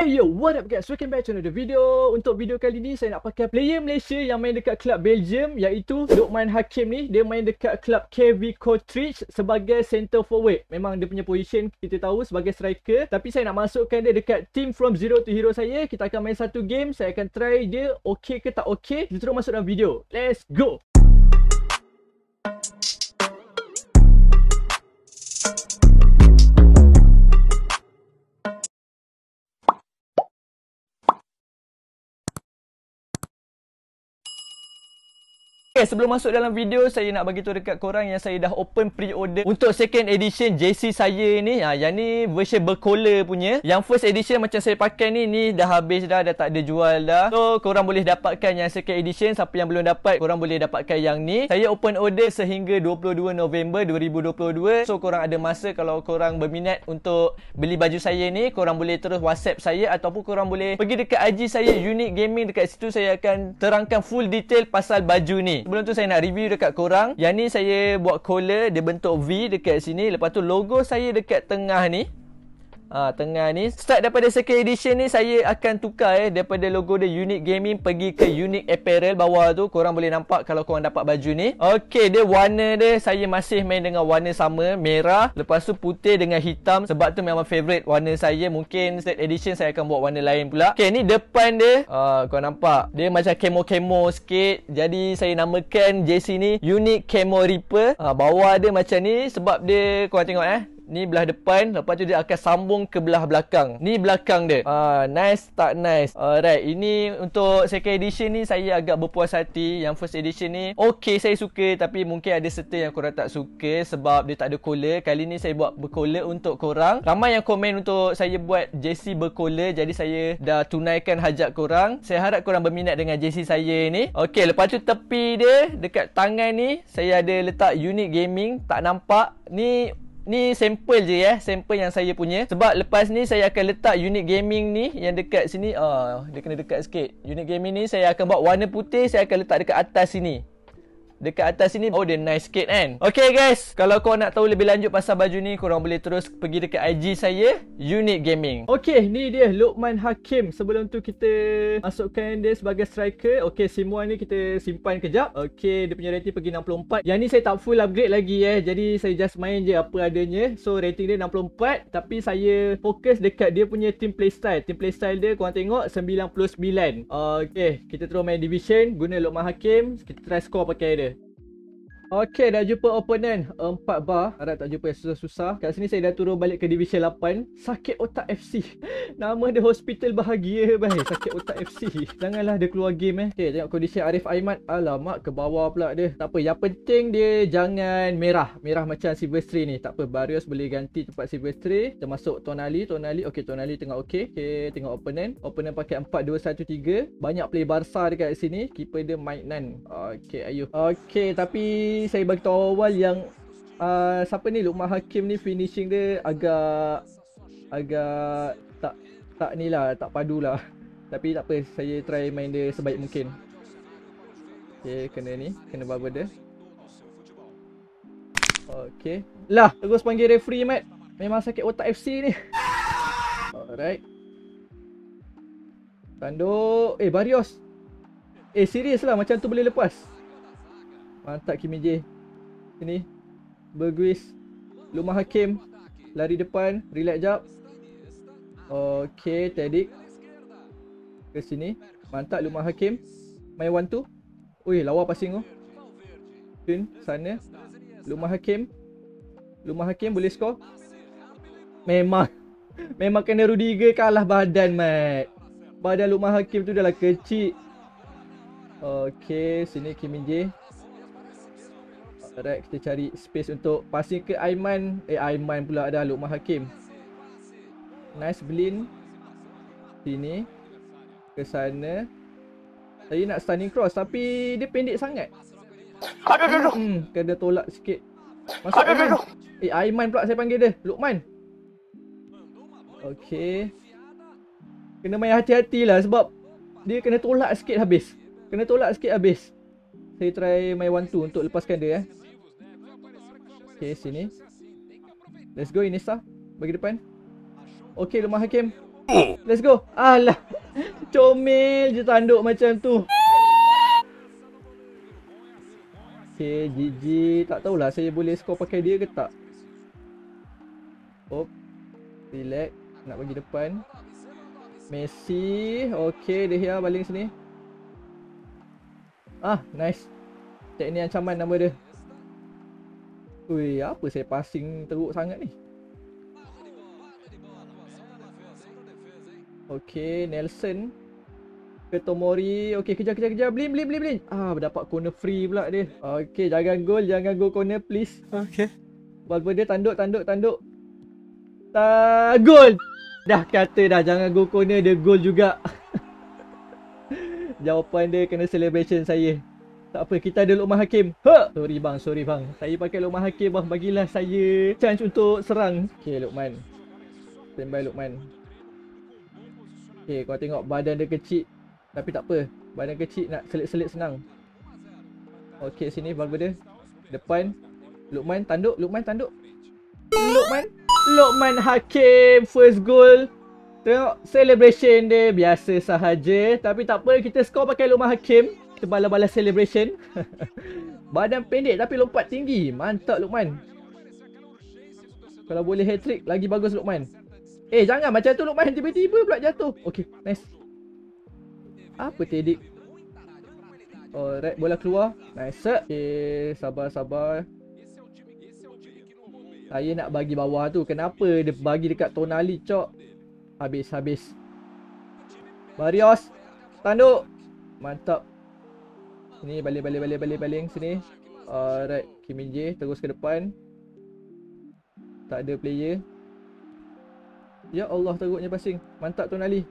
Hey yo, what up guys? Welcome back to another video. Untuk video kali ni saya nak pakai player Malaysia yang main dekat klub Belgium, iaitu Luqman Hakim ni. Dia main dekat klub KV Kortrijk sebagai center forward. Memang dia punya position kita tahu sebagai striker, tapi saya nak masukkan dia dekat team from zero to hero saya. Kita akan main satu game. Saya akan try dia okey ke tak okey. Kita terus masuk dalam video. Let's go. Okay, sebelum masuk dalam video, saya nak bagi tahu dekat korang yang saya dah open pre-order untuk second edition JC saya ni. Yang ni version bercollar punya. Yang first edition macam saya pakai ni dah habis dah tak ada jual dah. So, korang boleh dapatkan yang second edition. Siapa yang belum dapat, korang boleh dapatkan yang ni. Saya open order sehingga 22 November 2022. So, korang ada masa kalau korang berminat untuk beli baju saya ni, korang boleh terus WhatsApp saya ataupun korang boleh pergi dekat IG saya, Unique Gaming. Dekat situ saya akan terangkan full detail pasal baju ni. Sebelum tu saya nak review dekat korang. Yang ni saya buat collar, dia bentuk V dekat sini. Lepas tu logo saya dekat tengah ni. Tengah ni. Start daripada second edition ni, saya akan tukar daripada logo dia Unique Gaming pergi ke Unique Apparel bawah tu. Korang boleh nampak kalau korang dapat baju ni. Okey, dia warna dia saya masih main dengan warna sama, merah. Lepas tu putih dengan hitam. Sebab tu memang favourite warna saya. Mungkin third edition saya akan buat warna lain pula. Okey, ni depan dia. Korang nampak? Dia macam camo-camo sikit. Jadi saya namakan JC ni Unique Camo Reaper. Bawah dia macam ni. Sebab dia, korang tengok ni belah depan, lepas tu dia akan sambung ke belah belakang. Ni belakang dia. Nice tak nice. Alright, ini untuk second edition ni saya agak berpuas hati. Yang first edition ni okey, saya suka, tapi mungkin ada serta yang korang tak suka sebab dia tak ada collar. Kali ni saya buat bercollar untuk korang. Ramai yang komen untuk saya buat JC bercollar, jadi saya dah tunaikan hajat korang. Saya harap korang berminat dengan JC saya ni. Okey, lepas tu tepi dia dekat tangan ni saya ada letak Unique Gaming. Tak nampak. Ni sampel je sampel yang saya punya. Sebab lepas ni saya akan letak Unique Gaming ni yang dekat sini. Dia kena dekat sikit. Unique Gaming ni saya akan buat warna putih. Saya akan letak dekat atas sini. Dekat atas sini. Oh, dia nice sikit kan. Okay guys, kalau korang nak tahu lebih lanjut pasal baju ni, korang boleh terus pergi dekat IG saya, Unique Gaming. Okay, ni dia Luqman Hakim. Sebelum tu kita masukkan dia sebagai striker. Okay, semua ni kita simpan kejap. Okay, dia punya rating pergi 64. Yang ni saya tak full upgrade lagi jadi saya just main je apa adanya. So rating dia 64, tapi saya fokus dekat dia punya team playstyle. Team playstyle dia korang tengok 99. Okay, kita terus main division guna Luqman Hakim. Kita try score pakai dia. Okay, dah jumpa opponent 4 bar. Harap tak jumpa yang susah-susah. Kat sini saya dah turun balik ke Division 8. Sakit Otak FC. Nama dia Hospital Bahagia baik. Sakit Otak FC. Janganlah dia keluar game Okay, tengok kondisi Arif Aiman. Alamak, ke bawah pula dia. Tak apa, yang penting dia jangan merah. Merah macam Silvestri ni. Tak apa, Barrios boleh ganti tempat Silvestri. Kita masuk Tonali. Okay, Tonali tengah okay. Tengok opponent. Opponent pakai 4-2-1-3. Banyak play Barca dekat sini. Keeper dia Maitnan. Okay, ayo. Okay, tapi saya bagi tahu awal yang siapa ni Luqman Hakim ni finishing dia agak tak ni lah, tak padu lah. Tapi tak apa, saya try main dia sebaik mungkin. Okay, kena bubble dia. Okay. Lah, terus panggil referee Mat. Memang Sakit Otak FC ni. Alright. Tanduk. Barrios. Serius lah, macam tu boleh lepas. Mantap Kimi J. Sini Berguis. Luqman Hakim lari depan. Relax jap. Okay, Tedik ke sini. Mantap Luqman Hakim. Main 1-2. Ui, lawa passing tu. Pin sana. Luqman Hakim boleh score. Memang kena Rudiger kalah badan Mat. Badan Luqman Hakim tu dah lah kecil. Okay, sini Kimi J. Alright, kita cari space untuk passing ke Aiman. Aiman pula dah Luqman Hakim. Nice blend. Sini. Ke sana. Saya nak stunning cross tapi dia pendek sangat. Aduh. Kena tolak sikit. Masuk Aiman. Aiman pula saya panggil dia. Luqman. Okay. Kena main hati-hati lah sebab dia kena tolak sikit habis. Saya try main 1-2 untuk lepaskan dia Okay, sini. Let's go Inesta. Bagi depan. Okay, Luqman Hakim. Let's go. Alah. Comel je tanduk macam tu. Okay, GG. Tak tahulah saya boleh score pakai dia ke tak. Oh. Relax. Nak bagi depan. Messi. Okay, De Gea baling sini. Ah, nice. Teknik ancaman nama dia. Ui, apa saya passing teruk sangat ni. Okay, Nelson ke Tomori. Okay, kejar. Blin. Ah, dapat corner free pula dia. Okay, jangan gol corner please. Okay. Valverde tanduk. Gol. Dah kata dah jangan gol corner, dia gol juga. Jawapan dia kena celebration saya. Tak apa, kita ada Luqman Hakim. Sorry bang. Saya pakai Luqman Hakim bang. Bagilah saya chance untuk serang. Okay, Luqman. Standby Luqman. Okay, kau tengok badan dia kecil. Tapi tak apa. Badan kecil nak selit-selit senang. Okay, sini Valverde. Depan. Luqman tanduk. Luqman Hakim. First goal. Tengok celebration dia biasa sahaja. Tapi tak apa, kita score pakai Luqman Hakim. Kita balas-balas celebration. Badan pendek tapi lompat tinggi. Mantap Luqman. Kalau boleh hat-trick lagi bagus Luqman. Jangan macam tu Luqman, tiba-tiba pula jatuh. Okay, nice. Apa Tedik? Alright, bola keluar. Nice. Okay, sabar. Saya nak bagi bawah tu. Kenapa dia bagi dekat Tonali cok? Habis. Barrios. Tanduk. Mantap. Sini baling sini. Alright, Kim Min Jae terus ke depan. Tak ada player. Ya Allah, teruknya passing. Mantap Tonali.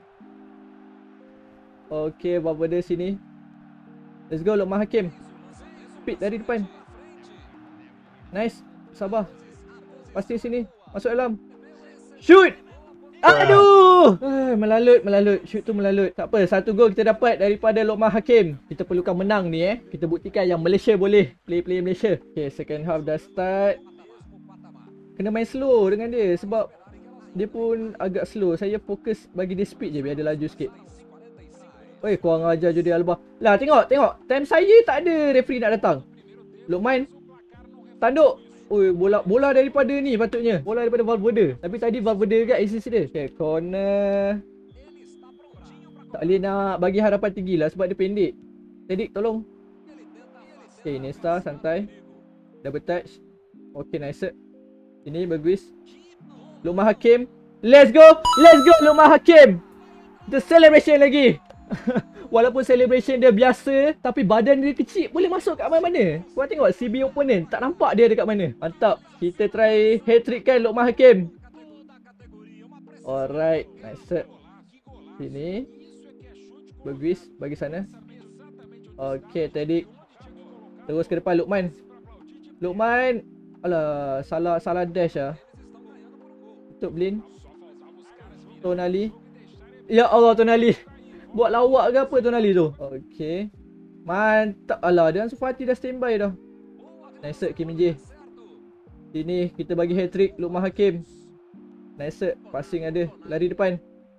Okay, Valverde sini. Let's go Luqman Hakim. Speed dari depan. Nice. Sabar. Pasti sini. Masuk dalam. Shoot. Aduh. Melalut. Shoot tu melalut. Tak apa, satu gol kita dapat daripada Luqman Hakim. Kita perlukan menang ni Kita buktikan yang Malaysia boleh. Player Malaysia. Okay, second half dah start. Kena main slow dengan dia sebab dia pun agak slow. Saya fokus bagi dia speed je biar dia laju sikit. Oi, kurang ajar Jordi Alba. Lah tengok. Time saya tak ada referee nak datang. Luqman tanduk. Oi, bola daripada ni patutnya. Bola daripada Valverde. Tapi tadi Valverde dekat assist dia. Okay, corner. Tak boleh nak bagi harapan tinggi lah sebab dia pendek. Tedik, tolong. Okay, Iniesta santai. Double touch. Okay, nice. Ini bagus. Luqman Hakim. Let's go Luqman Hakim. The celebration lagi. Walaupun celebration dia biasa, tapi badan dia kecil. Boleh masuk kat mana-mana. Korang tengok CB opponent. Tak nampak dia dekat mana. Mantap. Kita try hat-trick kan Luqman Hakim. Alright. Nice. Sini. Bagus. Bagi sana. Okay, Tedik. Terus ke depan Luqman. Alah, salah dash lah. Tutup Blin. Tonali. Ya Allah, Tonali. Buat lawak ke apa Tonali tu? Okay. Mantap. Alah, dia Ansu Fati dah standby dah. Nice, Kim Min Jae. Sini, kita bagi hat-trick Luqman Hakim. Nice, passing ada. Lari depan.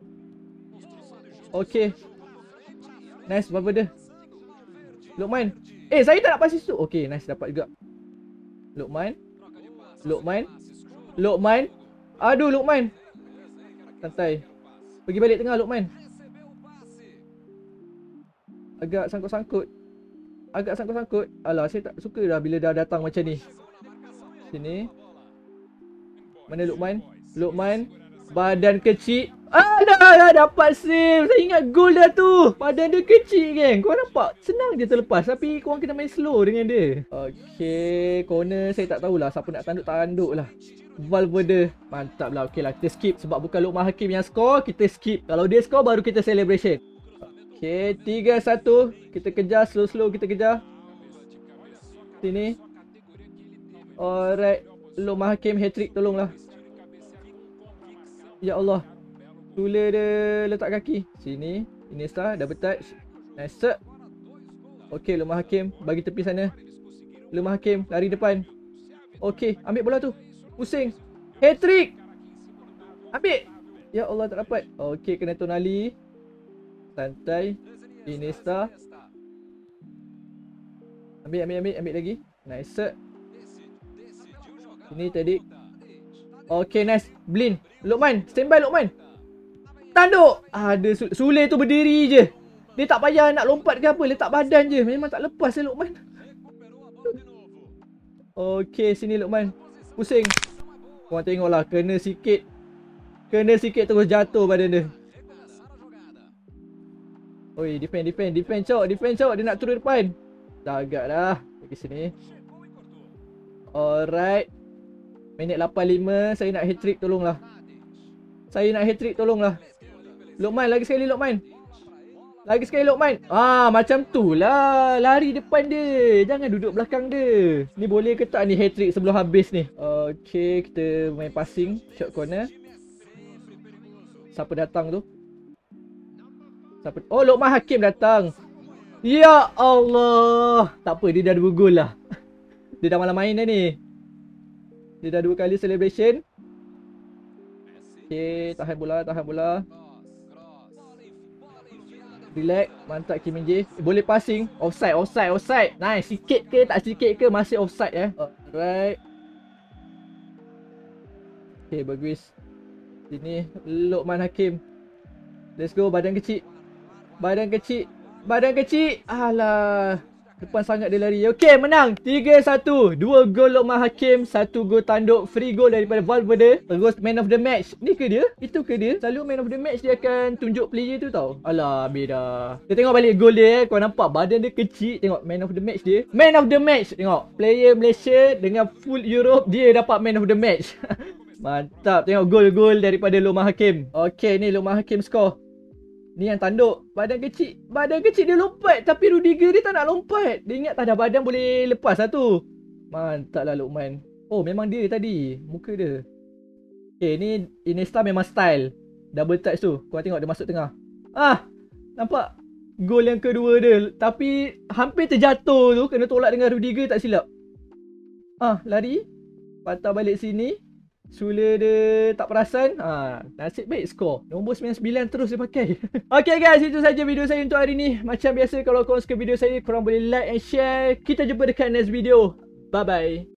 Okay. Nice, Valverde. Luqman. Saya tak nak pass situ. Okay, nice, dapat juga. Luqman. Aduh, Luqman. Santai. Pergi balik tengah Luqman. Agak sangkut-sangkut. Alah, saya tak suka dah bila dah datang macam ni. Sini. Mana Luqman. Badan kecil. Dah dapat save. Saya ingat gol dah tu. Badan dia kecil geng. Korang nampak? Senang je terlepas. Tapi korang kena main slow dengan dia. Okay. Corner saya tak tahulah. Siapa nak tanduk lah. Valverde. Mantap lah. Okay lah. Kita skip. Sebab bukan Luqman Hakim yang score. Kita skip. Kalau dia score baru kita celebration. Okay. 3-1. Kita kejar. Slow-slow kita kejar. Sini. Alright. Luqman Hakim hat-trick. Tolonglah. Ya Allah. Tula dia letak kaki. Sini. Iniesta. Double touch. Nice. Okay. Luqman Hakim. Bagi tepi sana. Luqman Hakim. Lari depan. Okay. Ambil bola tu. Pusing. Hat-trick. Ambil. Ya Allah, tak dapat. Okey, kena Tonali. Santai. Iniesta. Ambil lagi. Nice. Ini tadi. Okey, nice. Blin. Lukman, standby Lukman. Tanduk. Ada Sule tu berdiri je. Dia tak payah nak lompat ke apa, letak badan je. Memang tak lepas Lukman. Okey, sini Lukman. Pusing. Korang tengoklah, kena sikit. Kena sikit terus jatuh badan dia. Oi, defend cok. Dia nak turun depan. Dah agak dah. Pergi sini. Alright. Minit 85, saya nak hat-trick, tolonglah. Lukman, lagi sekali Lukman. Macam tu lah. Lari depan dia. Jangan duduk belakang dia. Ni boleh ke tak ni hat-trick sebelum habis ni? Okay, kita main passing. Shot corner. Siapa datang tu? Oh, Luqman Hakim datang. Ya Allah. Tak apa, dia dah 2 gol lah. Dia dah malam main dah ni. Dia dah 2 kali celebration. Okay, tahan bola. Relax, mantap Kim Min Jae. Boleh passing. Offside. Nice, sikit ke tak sikit ke masih offside ya. Alright. Okay, bagus. Sini Luqman Hakim. Let's go, badan kecil. Alah. Depan sangat dia lari. Okay, menang 3-1. 2 gol Luqman Hakim, 1 gol tanduk. Free goal daripada Valverde. Terus man of the match. Ni ke dia? Itu ke dia? Selalu man of the match dia akan tunjuk player tu tau. Alah, beda. Kita tengok balik gol dia. Kau nampak badan dia kecil. Tengok man of the match dia. Man of the match. Tengok. Player Malaysia dengan full Europe, dia dapat man of the match. Mantap. Tengok gol-gol daripada Luqman Hakim. Okay, ni Luqman Hakim score. Ni yang tanduk. Badan kecil dia lompat. Tapi Rudiger dia tak nak lompat. Dia ingat tak ada badan boleh lepas lah tu. Mantap lah Luqman. Oh, memang dia tadi. Muka dia. Okay, ni Iniesta memang style. Double touch tu. Korang tengok dia masuk tengah. Nampak? Gol yang kedua dia. Tapi hampir terjatuh tu. Kena tolak dengan Rudiger tak silap. Lari. Patah balik sini. Sule dia tak perasan. Nasib baik skor. Nombor 99 terus dia pakai. Okay guys, itu saja video saya untuk hari ni. Macam biasa, kalau korang suka video saya, korang boleh like and share. Kita jumpa dekat next video. Bye bye.